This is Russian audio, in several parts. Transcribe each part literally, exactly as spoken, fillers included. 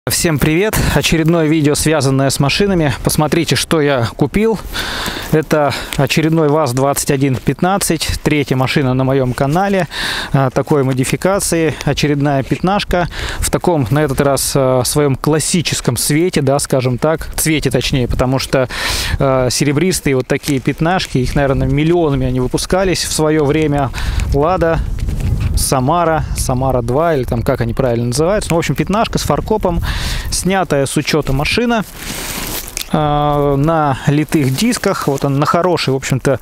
Всем привет! Очередное видео, связанное с машинами. Посмотрите, что я купил. Это очередной ВАЗ двадцать один пятнадцать, третья машина на моем канале такой модификации, очередная пятнашка в таком, на этот раз, своем классическом цвете, да, скажем так, цвете точнее, потому что э, серебристые вот такие пятнашки, их, наверное, миллионами они выпускались в свое время. Лада Самара, Самара два, или там как они правильно называются. Ну, в общем, пятнашка с фаркопом, снятая с учета машина э, на литых дисках. Вот он на хорошей, в общем-то,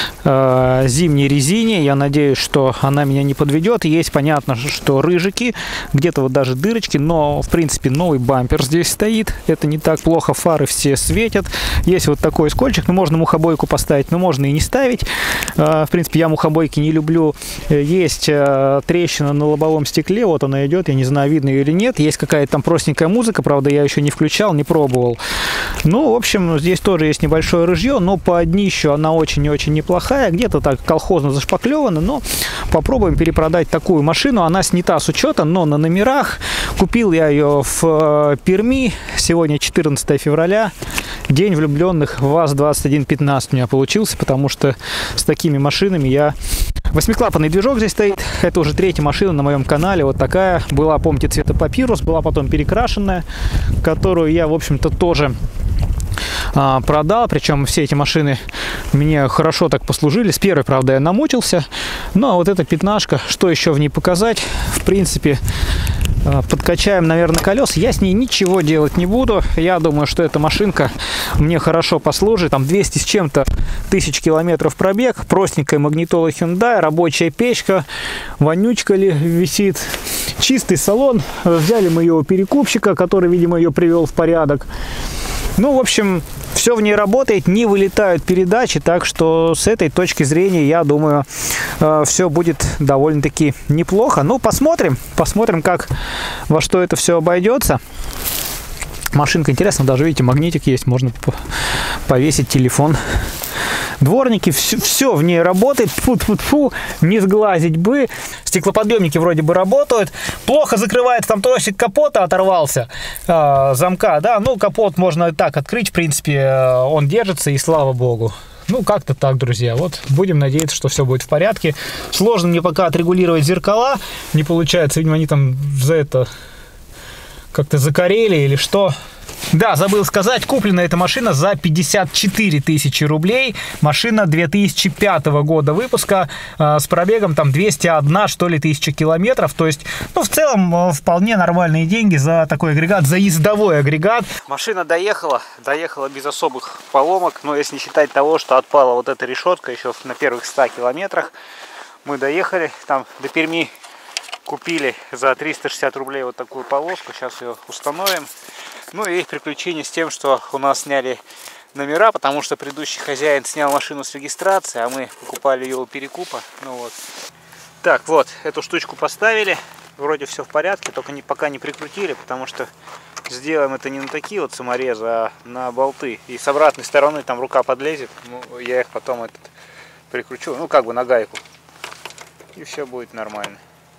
э, зимней резине. Я надеюсь, что она меня не подведет. Есть, понятно, что рыжики, где-то вот даже дырочки, но, в принципе, новый бампер здесь стоит. Это не так плохо, фары все светят. Есть вот такой скольчик, ну, можно мухобойку поставить, но можно и не ставить. Э, в принципе, я мухобойки не люблю. Есть э, трещина на лобовом стекле, вот она идет, я не знаю, видно ее или нет. Есть какая-то там простенькая музыка, правда, я еще не включал, не пробовал. Ну, в общем, здесь тоже есть небольшое рыжье, но по днищу она очень и очень неплохая. Где-то так колхозно зашпаклевана, но попробуем перепродать такую машину. Она снята с учета, но на номерах. Купил я ее в Перми. Сегодня четырнадцатое февраля. День влюбленных. ВАЗ двадцать один пятнадцать у меня получился, потому что с такими машинами я... Восьмиклапанный движок здесь стоит. Это уже третья машина на моем канале. Вот такая. Была, помните, цвета папирус. Была потом перекрашенная, которую я, в общем-то, тоже а, продал. Причем все эти машины мне хорошо так послужили. С первой, правда, я намучился. Ну, а вот эта пятнашка, что еще в ней показать? В принципе... Подкачаем, наверное, колеса. Я с ней ничего делать не буду. Я думаю, что эта машинка мне хорошо послужит. Там двести с чем-то тысяч километров пробег. Простенькая магнитола Hyundai, рабочая печка. Вонючка ли висит. Чистый салон. Взяли мы ее у перекупщика, который, видимо, ее привел в порядок. Ну, в общем, все в ней работает, не вылетают передачи, так что с этой точки зрения, я думаю, э, все будет довольно-таки неплохо. Ну, посмотрим, посмотрим, как, во что это все обойдется. Машинка интересная, даже, видите, магнитик есть, можно повесить телефон. Дворники, все, все в ней работает, фу-фу-фу, не сглазить бы. Стеклоподъемники вроде бы работают. Плохо закрывает, там тросик капота оторвался, э, замка, да, ну, капот можно так открыть, в принципе, э, он держится, и слава богу. Ну, как-то так, друзья. Вот, будем надеяться, что все будет в порядке. Сложно мне пока отрегулировать зеркала, не получается, видимо, они там за это как-то закорели или что. Да, забыл сказать, куплена эта машина за пятьдесят четыре тысячи рублей. Машина две тысячи пятого года выпуска, э, с пробегом там двести одна, что ли, тысяча километров. То есть, ну, в целом, э, вполне нормальные деньги за такой агрегат, за ездовой агрегат. Машина доехала, доехала без особых поломок, но если не считать того, что отпала вот эта решетка еще на первых ста километрах. Мы доехали, там до Перми купили за триста шестьдесят рублей вот такую полоску, сейчас ее установим. Ну и приключение с тем, что у нас сняли номера, потому что предыдущий хозяин снял машину с регистрации, а мы покупали ее у перекупа. Ну вот. Так, вот, эту штучку поставили. Вроде все в порядке, только не, пока не прикрутили, потому что сделаем это не на такие вот саморезы, а на болты. И с обратной стороны там рука подлезет, ну, я их потом этот прикручу, ну как бы на гайку. И все будет нормально.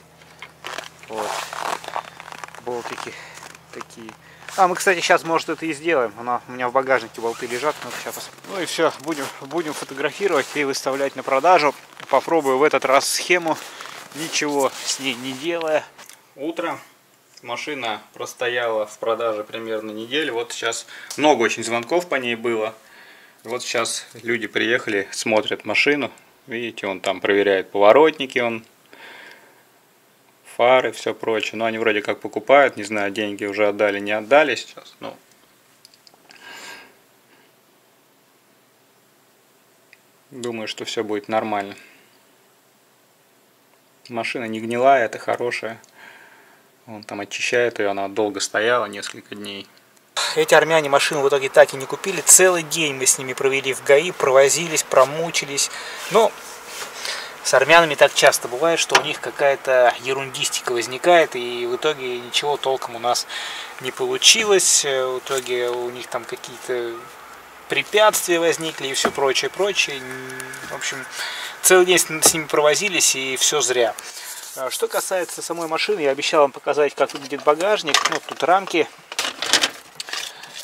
Вот. Болтики такие. А, мы, кстати, сейчас, может, это и сделаем. Она, у меня в багажнике болты лежат. Ну, сейчас... ну и все, будем, будем фотографировать и выставлять на продажу. Попробую в этот раз схему, ничего с ней не делая. Утро. Машина простояла в продаже примерно неделю. Вот сейчас много очень звонков по ней было. Вот сейчас люди приехали, смотрят машину. Видите, он там проверяет поворотники, он... фары, все прочее. Но они вроде как покупают, не знаю, деньги уже отдали, не отдали сейчас. Ну, думаю, что все будет нормально. Машина не гнилая, это хорошая. Он там очищает ее, она долго стояла, несколько дней. Эти армяне машину в итоге так и не купили. Целый день мы с ними провели в ГАИ, провозились, промучились. Но... с армянами так часто бывает, что у них какая-то ерундистика возникает, и в итоге ничего толком у нас не получилось. В итоге у них там какие-то препятствия возникли и все прочее, прочее. В общем, целый день с ними провозились, и все зря. Что касается самой машины, я обещал вам показать, как выглядит багажник. Ну, тут рамки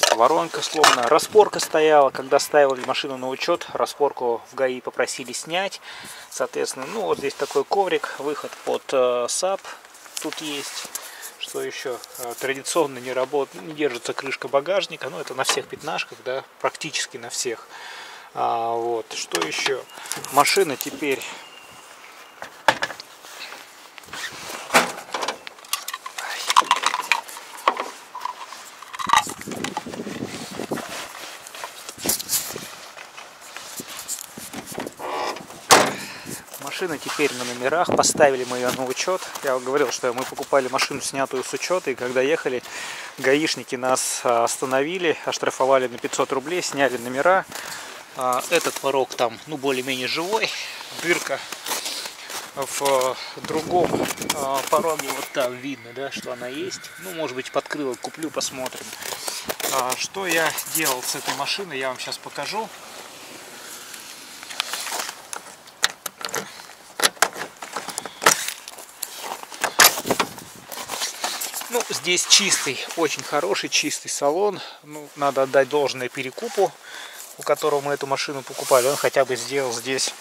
воронка сломана. Распорка стояла, когда ставили машину на учет, распорку в ГАИ попросили снять. Соответственно, ну вот здесь такой коврик, выход под э, САП тут есть. Что еще? Традиционно не работает, не держится крышка багажника, но это на всех пятнашках, да, практически на всех. А, вот, что еще? Машина теперь Машина теперь на номерах, поставили мы ее на учет. Я говорил, что мы покупали машину, снятую с учета, и когда ехали, гаишники нас остановили, оштрафовали на пятьсот рублей, сняли номера. Этот порог там, ну, более-менее живой, дырка в другом пороге, вот там видно, да, что она есть. Ну, может быть, подкрылок куплю, посмотрим. Что я делал с этой машиной, я вам сейчас покажу. Ну, здесь чистый, очень хороший чистый салон. Ну, надо отдать должное Перекупу, у которого мы эту машину покупали. Он хотя бы сделал здесь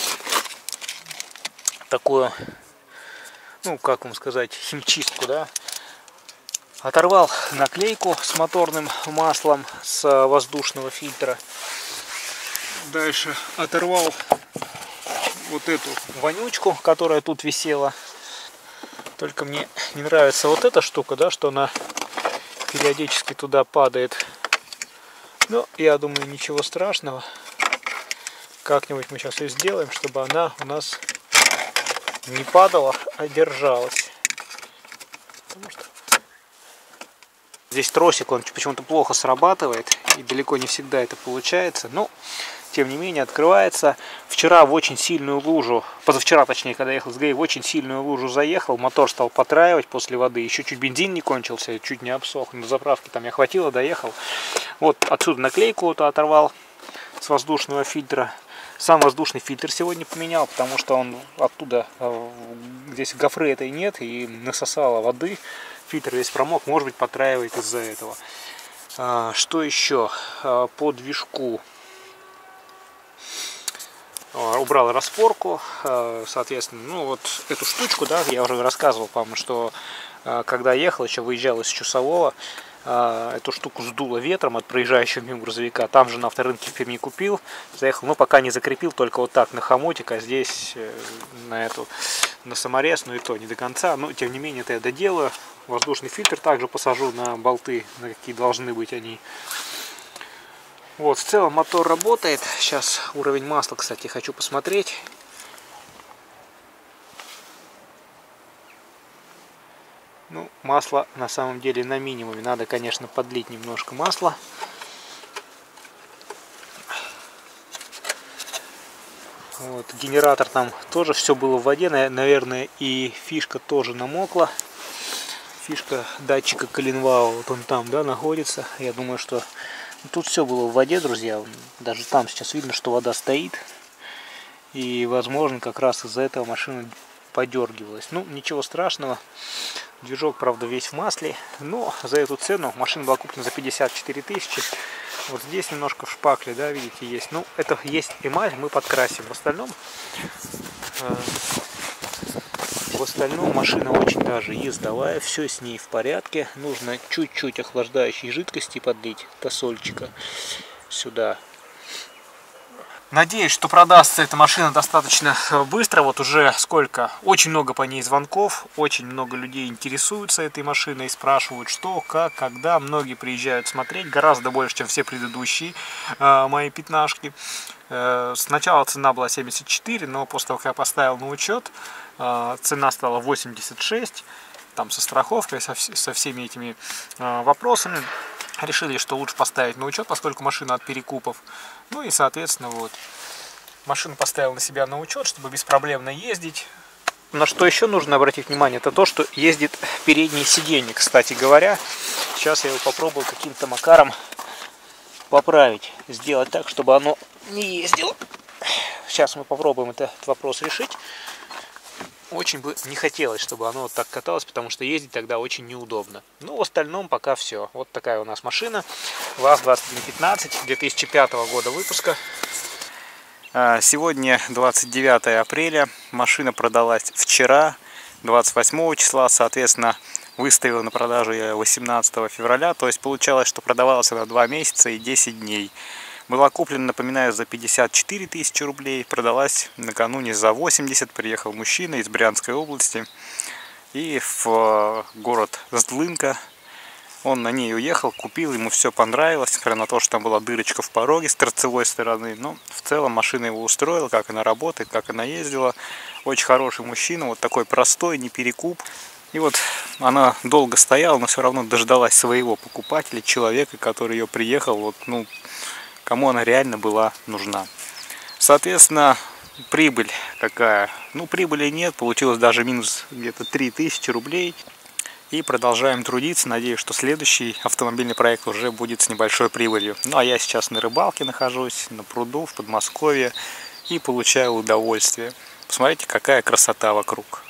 такую, ну, как вам сказать, химчистку, да. Оторвал наклейку с моторным маслом с воздушного фильтра. Дальше оторвал вот эту вонючку, которая тут висела. Только мне не нравится вот эта штука, да, что она периодически туда падает. Но я думаю, ничего страшного. Как-нибудь мы сейчас ее сделаем, чтобы она у нас не падала, а держалась. Потому что здесь тросик, он почему-то плохо срабатывает, и далеко не всегда это получается. Но, тем не менее, открывается. Вчера в очень сильную лужу, позавчера, точнее, когда ехал с ГАИ, в очень сильную лужу заехал, мотор стал потраивать после воды, еще чуть бензин не кончился, чуть не обсох, на заправке там я хватило, доехал. Вот отсюда наклейку вот оторвал с воздушного фильтра. Сам воздушный фильтр сегодня поменял, потому что он оттуда, здесь гофры этой нет, и насосало воды, фильтр весь промок, может быть, потраивает из-за этого. Что еще? По движку убрал распорку, соответственно, ну вот эту штучку, да, я уже рассказывал, по-моему, что когда ехал, еще выезжал из Чусового, эту штуку сдуло ветром от проезжающего мимо грузовика. Там же на авторынке в Перми купил, заехал, но пока не закрепил, только вот так на хомутик, а здесь на эту, на саморез, ну и то не до конца, но тем не менее это я доделаю. Воздушный фильтр также посажу на болты, на какие должны быть они. Вот, в целом мотор работает. Сейчас уровень масла, кстати, хочу посмотреть. Ну, масло на самом деле на минимуме. Надо, конечно, подлить немножко масла. Вот, генератор там тоже все было в воде. Наверное, и фишка тоже намокла. Фишка датчика коленвала, вот он там, да, находится. Я думаю, что тут все было в воде, друзья. Даже там сейчас видно, что вода стоит. И, возможно, как раз из-за этого машина подергивалась. Ну, ничего страшного. Движок, правда, весь в масле. Но за эту цену машина была куплена за пятьдесят четыре тысячи. Вот здесь немножко в шпакле, да, видите, есть. Ну, это есть эмаль, мы подкрасим. В остальном... В остальном машина очень даже ездовая, все с ней в порядке. Нужно чуть-чуть охлаждающей жидкости подлить, тосольчика, сюда. Надеюсь, что продастся эта машина достаточно быстро. Вот уже сколько, очень много по ней звонков, очень много людей интересуются этой машиной, спрашивают, что, как, когда. Многие приезжают смотреть, гораздо больше, чем все предыдущие э, мои пятнашки. Э, сначала цена была семьдесят четыре, но после того, как я поставил на учет, э, цена стала восемьдесят шесть. Там со страховкой, со, со всеми этими э, вопросами. Решили, что лучше поставить на учет, поскольку машина от Перекупов. Ну и, соответственно, вот. Машину поставил на себя на учет, чтобы беспроблемно ездить. На что еще нужно обратить внимание, это то, что ездит переднее сиденье, кстати говоря. Сейчас я его попробую каким-то макаром поправить. Сделать так, чтобы оно не ездило. Сейчас мы попробуем этот вопрос решить. очень бы не хотелось, чтобы оно вот так каталось, потому что ездить тогда очень неудобно. Ну, в остальном пока все. Вот такая у нас машина. ВАЗ двадцать один пятнадцать две тысячи пятого года выпуска. Сегодня двадцать девятое апреля. Машина продалась вчера, двадцать восьмого числа. Соответственно, выставила на продажу я восемнадцатого февраля. То есть получалось, что продавалась она два месяца и десять дней. Была куплена, напоминаю, за пятьдесят четыре тысячи рублей. Продалась накануне за восемьдесят. Приехал мужчина из Брянской области. И в город Сдлынка. Он на ней уехал, купил, ему все понравилось. Несмотря на то, что там была дырочка в пороге с торцевой стороны. Но в целом машина его устроила, как она работает, как она ездила. Очень хороший мужчина, вот такой простой, не перекуп. И вот она долго стояла, но все равно дождалась своего покупателя, человека, который ее приехал. Вот, ну, кому она реально была нужна. Соответственно, прибыль какая? Ну, прибыли нет, получилось даже минус где-то три тысячи рублей. И продолжаем трудиться. Надеюсь, что следующий автомобильный проект уже будет с небольшой прибылью. Ну, а я сейчас на рыбалке нахожусь, на пруду в Подмосковье, и получаю удовольствие. Посмотрите, какая красота вокруг.